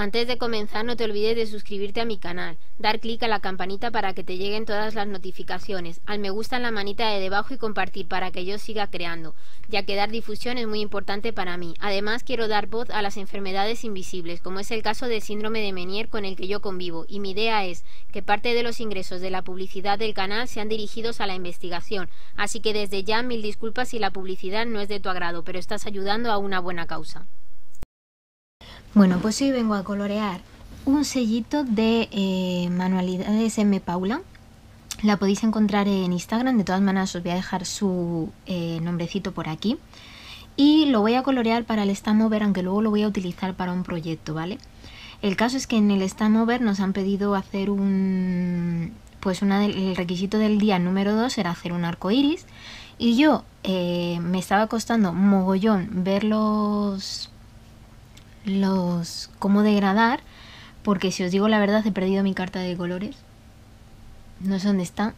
Antes de comenzar, no te olvides de suscribirte a mi canal, dar clic a la campanita para que te lleguen todas las notificaciones, al me gusta en la manita de debajo y compartir para que yo siga creando, ya que dar difusión es muy importante para mí. Además, quiero dar voz a las enfermedades invisibles, como es el caso del síndrome de Meniere con el que yo convivo, y mi idea es que parte de los ingresos de la publicidad del canal sean dirigidos a la investigación, así que desde ya mil disculpas si la publicidad no es de tu agrado, pero estás ayudando a una buena causa. Bueno, pues hoy vengo a colorear un sellito de Manualidades M. Paula. La podéis encontrar en Instagram, de todas maneras os voy a dejar su nombrecito por aquí. Y lo voy a colorear para el Stamover, aunque luego lo voy a utilizar para un proyecto, ¿vale? El caso es que en el Stamover nos han pedido hacer el requisito del día número 2 era hacer un arco iris. Y yo me estaba costando mogollón ver cómo degradar, porque si os digo la verdad he perdido mi carta de colores, no sé dónde está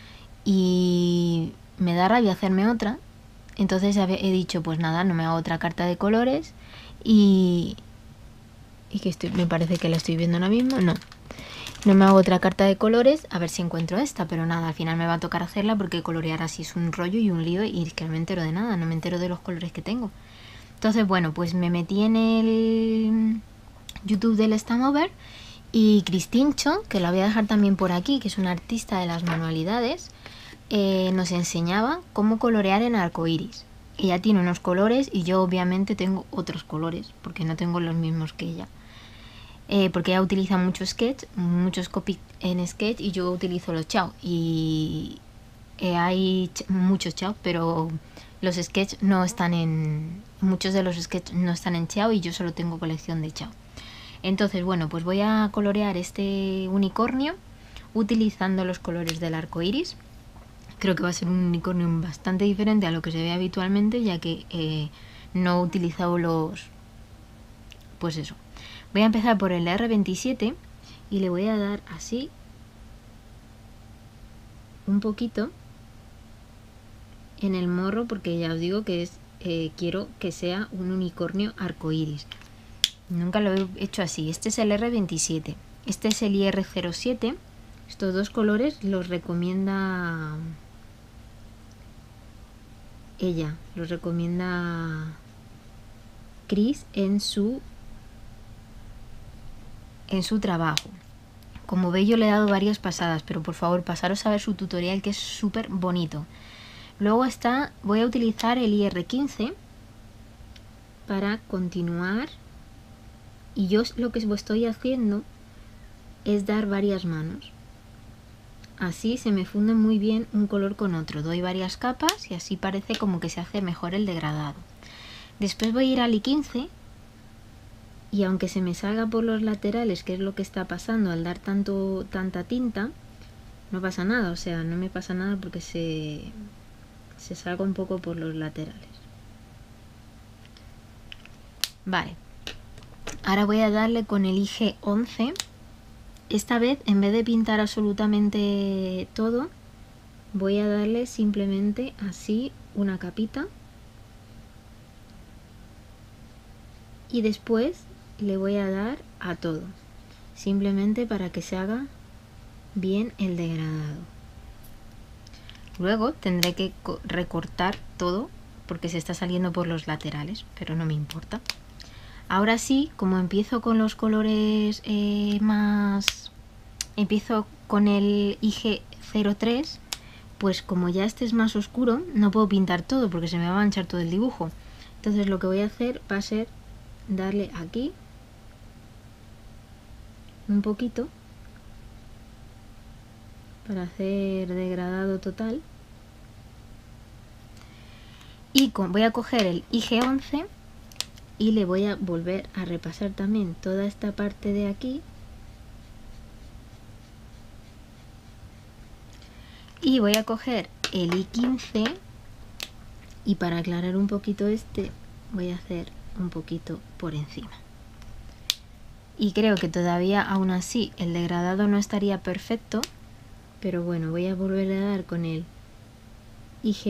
y me da rabia hacerme otra. Entonces he dicho, pues nada, no me hago otra carta de colores y que me parece que la estoy viendo ahora mismo. No me hago otra carta de colores, a ver si encuentro esta, pero nada, al final me va a tocar hacerla porque colorear así es un rollo y un lío y es que no me entero de nada, no me entero de los colores que tengo. Entonces, bueno, pues me metí en el YouTube del Stamover y Cristincho, que la voy a dejar también por aquí, que es una artista de las manualidades, nos enseñaba cómo colorear en arcoiris. Ella tiene unos colores y yo obviamente tengo otros colores, porque no tengo los mismos que ella. Porque ella utiliza mucho sketch, muchos copy en sketch y yo utilizo los chao. Y hay muchos chao, pero los sketch no están en... Muchos de los sketch no están en chao y yo solo tengo colección de chao. Entonces, bueno, pues voy a colorear este unicornio utilizando los colores del arco iris. Creo que va a ser un unicornio bastante diferente a lo que se ve habitualmente, ya que no he utilizado los... Pues eso. Voy a empezar por el R27 y le voy a dar así un poquito en el morro, porque ya os digo que quiero que sea un unicornio arcoíris. Nunca lo he hecho así. Este es el R27, este es el IR07. Estos dos colores los recomienda ella, los recomienda Chris en su trabajo. Como veis, yo le he dado varias pasadas, pero por favor pasaros a ver su tutorial, que es súper bonito. Luego voy a utilizar el IR15 para continuar, y yo lo que estoy haciendo es dar varias manos. Así se me funde muy bien un color con otro. Doy varias capas y así parece como que se hace mejor el degradado. Después voy a ir al I15 y aunque se me salga por los laterales, que es lo que está pasando al dar tanta tinta, no pasa nada, o sea, no me pasa nada porque se salga un poco por los laterales. Vale, ahora voy a darle con el IG11. Esta vez, en vez de pintar absolutamente todo, voy a darle simplemente así una capita y después le voy a dar a todo, simplemente para que se haga bien el degradado. Luego tendré que recortar todo porque se está saliendo por los laterales, pero no me importa. Ahora sí, como empiezo con los colores empiezo con el IG03, pues como ya este es más oscuro, no puedo pintar todo porque se me va a manchar todo el dibujo. Entonces lo que voy a hacer va a ser darle aquí un poquito para hacer degradado total. Y voy a coger el IG11 y le voy a volver a repasar también toda esta parte de aquí. Y voy a coger el I15 y para aclarar un poquito voy a hacer un poquito por encima. Y creo que todavía aún así el degradado no estaría perfecto, pero bueno, voy a volver a dar con el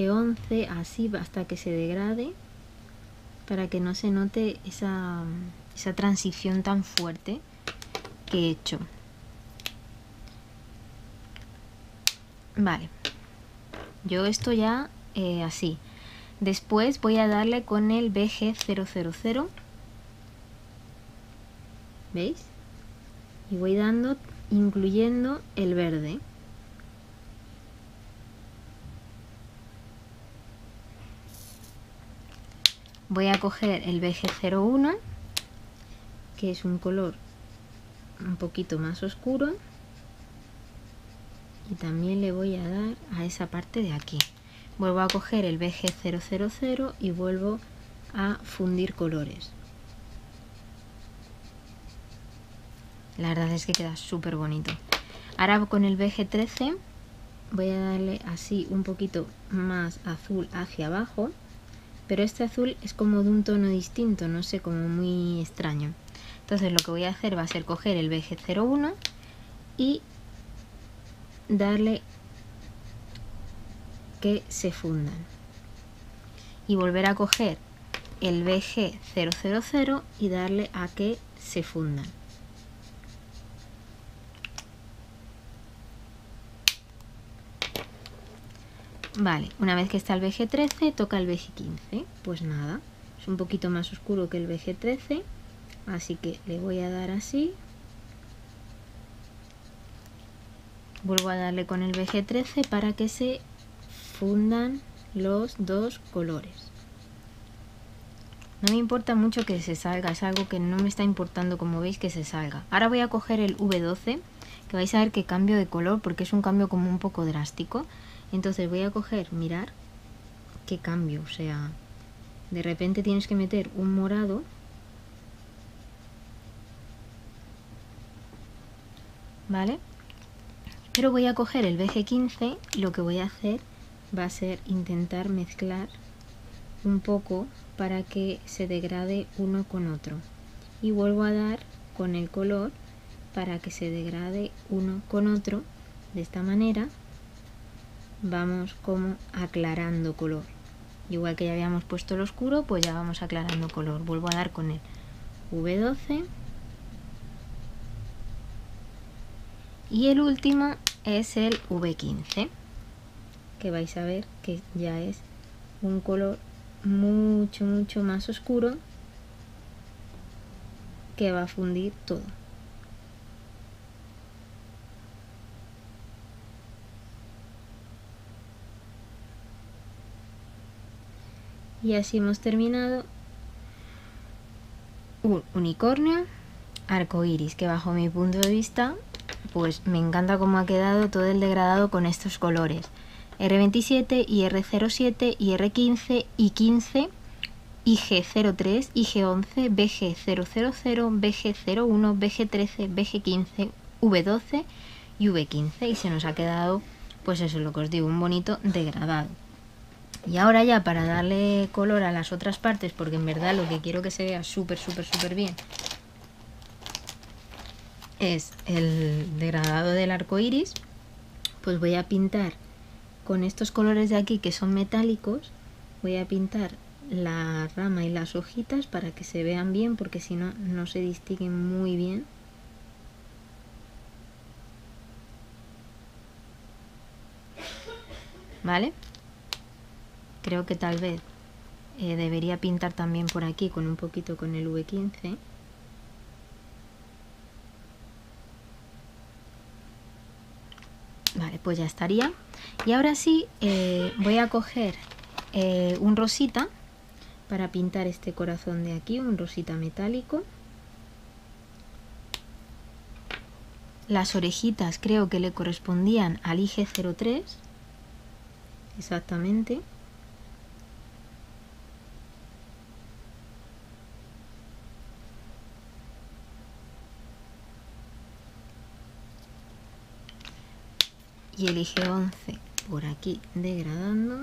IG11 así hasta que se degrade, para que no se note esa transición tan fuerte que he hecho. Vale, yo esto ya así. Después voy a darle con el BG000, ¿veis? Y voy dando, incluyendo el verde. Voy a coger el BG01, que es un color un poquito más oscuro, y también le voy a dar a esa parte de aquí. Vuelvo a coger el BG000 y vuelvo a fundir colores. La verdad es que queda súper bonito. Ahora con el BG13 voy a darle así un poquito más azul hacia abajo, pero este azul es como de un tono distinto, no sé, como muy extraño. Entonces lo que voy a hacer va a ser coger el BG01 y darle que se fundan. Y volver a coger el BG000 y darle a que se fundan. Vale, una vez que está el BG13 toca el BG15. Pues nada, es un poquito más oscuro que el BG13, así que le voy a dar así. Vuelvo a darle con el BG13 para que se fundan los dos colores. No me importa mucho que se salga, es algo que no me está importando, como veis, que se salga. Ahora voy a coger el V12, que vais a ver que cambio de color porque es un cambio como un poco drástico. Entonces voy a coger, mirar qué cambio, o sea, de repente tienes que meter un morado. ¿Vale? Pero voy a coger el BG15 y lo que voy a hacer va a ser intentar mezclar un poco para que se degrade uno con otro. Y vuelvo a dar con el color para que se degrade uno con otro. De esta manera vamos como aclarando color. Igual que ya habíamos puesto el oscuro, pues ya vamos aclarando color. Vuelvo a dar con el V12. Y el último es el V15, que vais a ver que ya es un color mucho más oscuro que va a fundir todo. Y así hemos terminado un unicornio arcoiris, que bajo mi punto de vista pues me encanta cómo ha quedado todo el degradado con estos colores. R27, IR07, IR15, I15, IG03, IG11, BG000, BG01, BG13, BG15, V12 y V15. Y se nos ha quedado, pues eso es lo que os digo, un bonito degradado. Y ahora ya para darle color a las otras partes, porque en verdad lo que quiero que se vea súper bien es el degradado del arco iris, pues voy a pintar con estos colores de aquí que son metálicos. Voy a pintar la rama y las hojitas para que se vean bien, porque si no, no se distinguen muy bien. ¿Vale? Creo que tal vez debería pintar también por aquí con un poquito con el V15. Vale, pues ya estaría. Y ahora sí, voy a coger un rosita para pintar este corazón de aquí, un rosita metálico. Las orejitas creo que le correspondían al IG03, exactamente. Y el IG11 por aquí degradando.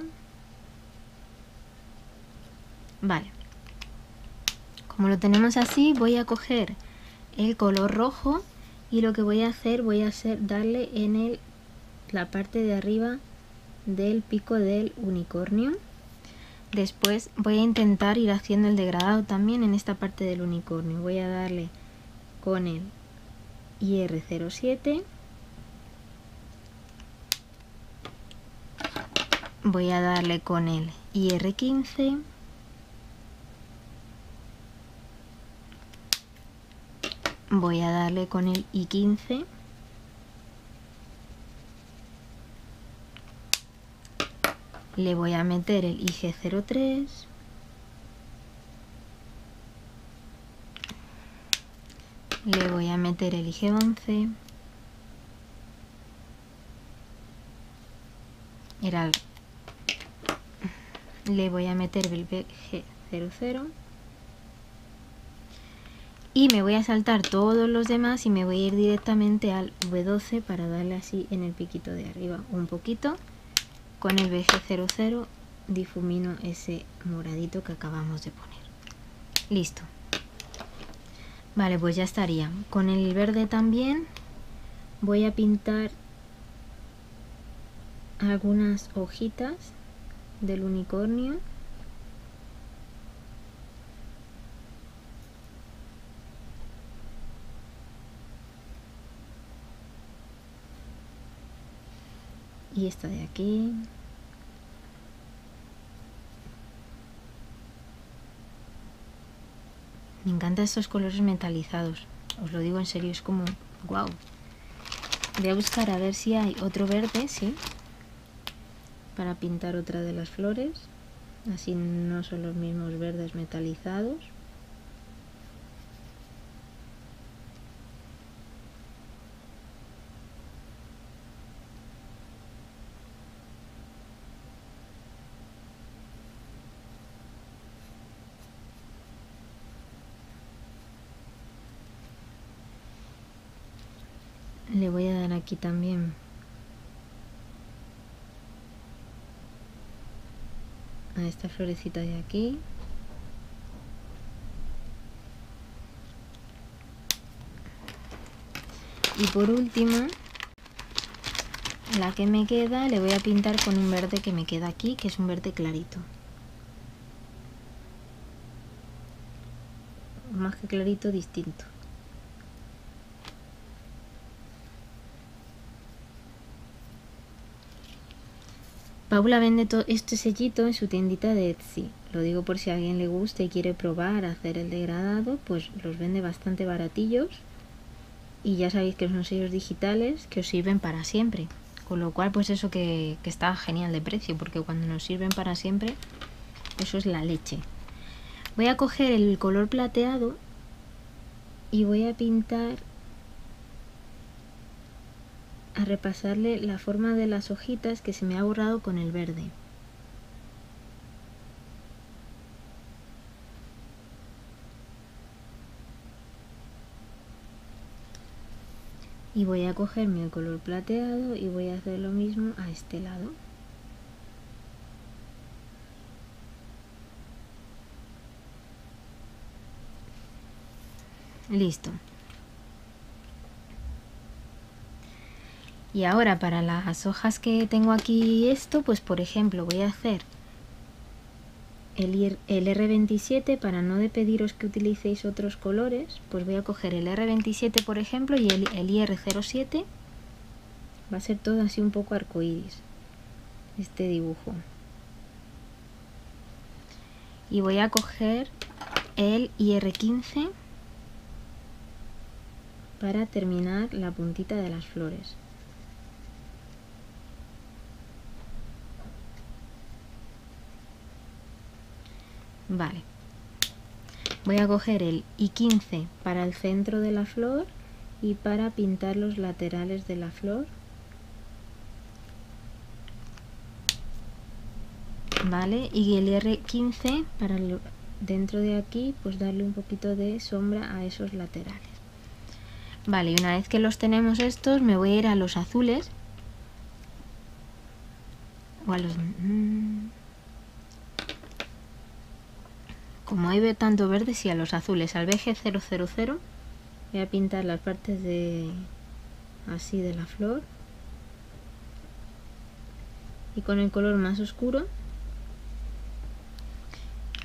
Vale, como lo tenemos así, voy a coger el color rojo y lo que voy a hacer darle en la parte de arriba del pico del unicornio. Después voy a intentar ir haciendo el degradado también en esta parte del unicornio. Voy a darle con el IR07. Voy a darle con el IR15. Voy a darle con el I15. Le voy a meter el IG03. Le voy a meter el IG11. Le voy a meter el BG00. Y me voy a saltar todos los demás y me voy a ir directamente al V12 para darle así en el piquito de arriba un poquito. Con el BG00 difumino ese moradito que acabamos de poner. Listo. Vale, pues ya estaría. Con el verde también voy a pintar algunas hojitas del unicornio. Y esta de aquí. Me encantan estos colores metalizados. Os lo digo en serio, es como wow. Voy a buscar a ver si hay otro verde, sí. Para pintar otra de las flores. Así no son los mismos verdes metalizados. Le voy a dar aquí también a esta florecita de aquí. Y por último, la que me queda le voy a pintar con un verde que me queda aquí, que es un verde clarito. Más que clarito, distinto. Paula vende todo este sellito en su tiendita de Etsy. Lo digo por si a alguien le gusta y quiere probar a hacer el degradado, pues los vende bastante baratillos. Y ya sabéis que son sellos digitales que os sirven para siempre. Con lo cual, pues eso que está genial de precio, porque cuando nos sirven para siempre, eso es la leche. Voy a coger el color plateado y voy a pintar, a repasarle la forma de las hojitas que se me ha borrado con el verde. Y voy a cogerme el color plateado y voy a hacer lo mismo a este lado. Listo. Y ahora para las hojas que tengo aquí esto, pues por ejemplo voy a hacer el R27. Para no de pediros que utilicéis otros colores, pues voy a coger el R27 por ejemplo y el IR07. Va a ser todo así un poco arcoíris este dibujo. Y voy a coger el IR15 para terminar la puntita de las flores. Vale, voy a coger el I15 para el centro de la flor y para pintar los laterales de la flor. Vale, y el R15 para dentro de aquí, pues darle un poquito de sombra a esos laterales. Vale, y una vez que los tenemos estos, me voy a ir a los azules. O a los... Como hay tanto verde, sí, a los azules, al BG000. Voy a pintar las partes de así de la flor. Y con el color más oscuro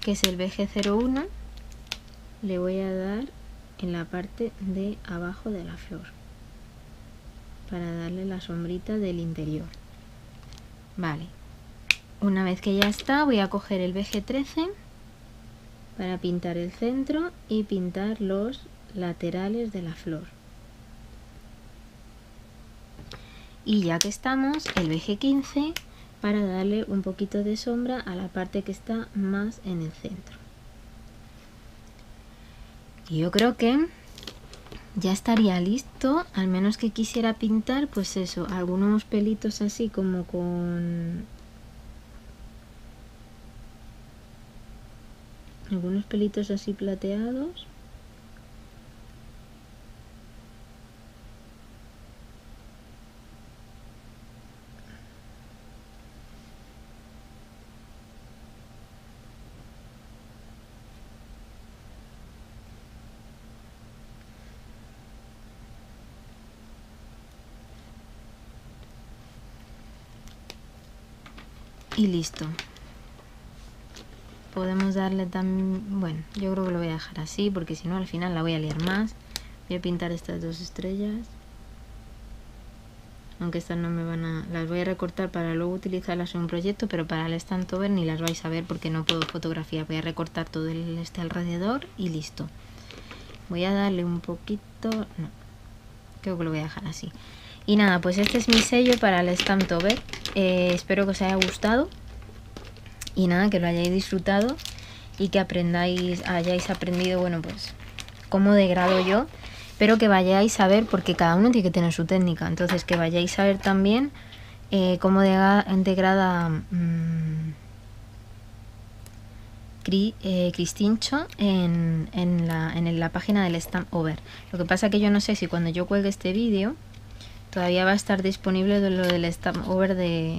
que es el BG01, le voy a dar en la parte de abajo de la flor para darle la sombrita del interior. Vale, una vez que ya está, voy a coger el BG13 para pintar el centro y pintar los laterales de la flor. Y ya que estamos, el BG15 para darle un poquito de sombra a la parte que está más en el centro. Y yo creo que ya estaría listo, al menos que quisiera pintar, pues eso, algunos pelitos así como con algunos pelitos así plateados. Y listo. Podemos darle también, bueno, yo creo que lo voy a dejar así porque si no al final la voy a liar más. Voy a pintar estas dos estrellas, aunque estas no me van a, las voy a recortar para luego utilizarlas en un proyecto, pero para el stand over ni las vais a ver porque no puedo fotografiar. Voy a recortar todo este alrededor y listo. Voy a darle un poquito, no, creo que lo voy a dejar así. Y nada, pues este es mi sello para el stand over. Espero que os haya gustado y nada, que lo hayáis disfrutado y que hayáis aprendido, bueno, pues cómo degrado yo, pero que vayáis a ver, porque cada uno tiene que tener su técnica, entonces que vayáis a ver también cómo degrada Cristincho en la página del stand over. Lo que pasa que yo no sé si cuando yo cuelgue este vídeo todavía va a estar disponible de lo del stand over de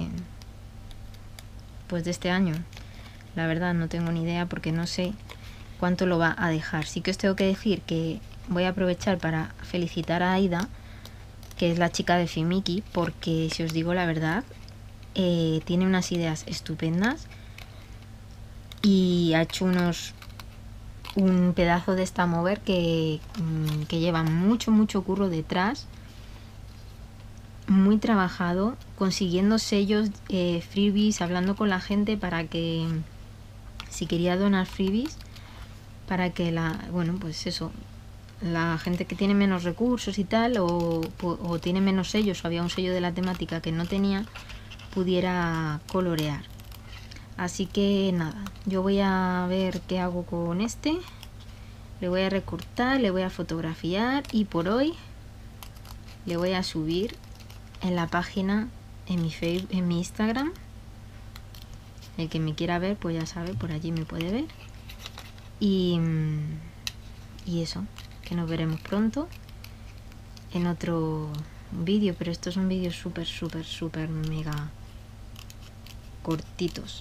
este año. La verdad no tengo ni idea porque no sé cuánto lo va a dejar. Sí que os tengo que decir que voy a aprovechar para felicitar a Aida, que es la chica de Fimiki, porque si os digo la verdad, tiene unas ideas estupendas y ha hecho un pedazo de stand over que lleva mucho curro detrás, muy trabajado, consiguiendo sellos, freebies, hablando con la gente para que si quería donar freebies, para que pues eso, la gente que tiene menos recursos y tal, o tiene menos sellos, o había un sello de la temática que no tenía, pudiera colorear. Así que nada, yo voy a ver qué hago con este, le voy a recortar, le voy a fotografiar y por hoy le voy a subir en la página, en mi Instagram. El que me quiera ver pues ya sabe, por allí me puede ver. Y eso, que nos veremos pronto en otro vídeo, pero estos son vídeos súper mega cortitos.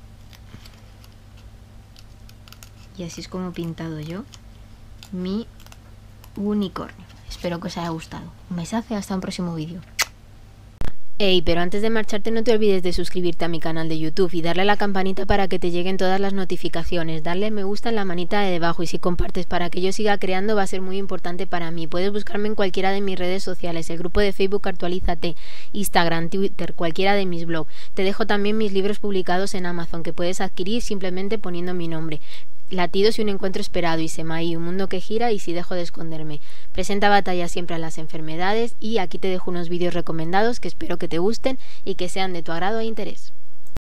Y así es como he pintado yo mi unicornio. Espero que os haya gustado. Un besazo y hasta un próximo vídeo. Hey, pero antes de marcharte no te olvides de suscribirte a mi canal de YouTube y darle a la campanita para que te lleguen todas las notificaciones, darle me gusta en la manita de debajo y si compartes para que yo siga creando va a ser muy importante para mí. Puedes buscarme en cualquiera de mis redes sociales, el grupo de Facebook Actualízate, Instagram, Twitter, cualquiera de mis blogs. Te dejo también mis libros publicados en Amazon que puedes adquirir simplemente poniendo mi nombre. Latidos y un encuentro esperado, y Semaí, un mundo que gira y si dejo de esconderme. Presenta batalla siempre a las enfermedades y aquí te dejo unos vídeos recomendados que espero que te gusten y que sean de tu agrado e interés.